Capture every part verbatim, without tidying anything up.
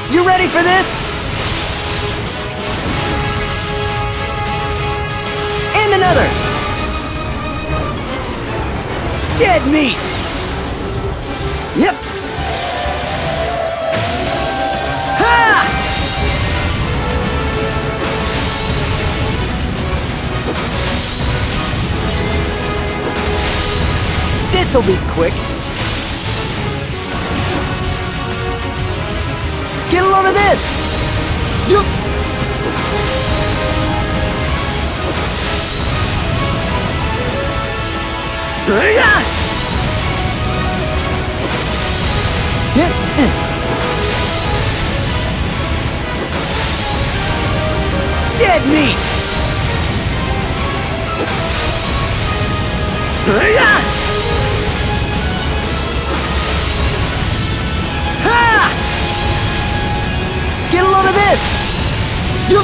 You ready for this? And another! Dead meat! Yep! Ha! This'll be quick. Get a load of this! Yup! Yeah! Dead meat! Yeah! Ha! Get a load of this! Yup!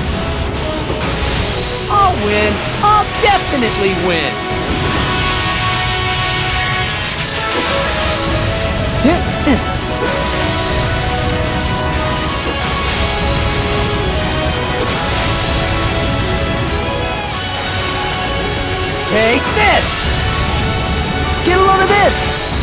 I'll win! I'll definitely win! Take this! Get a load of this!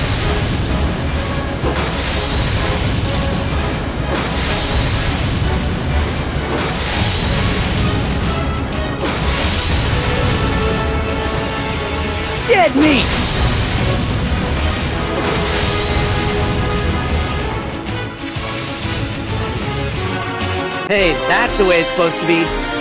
Dead meat! Hey, that's the way it's supposed to be.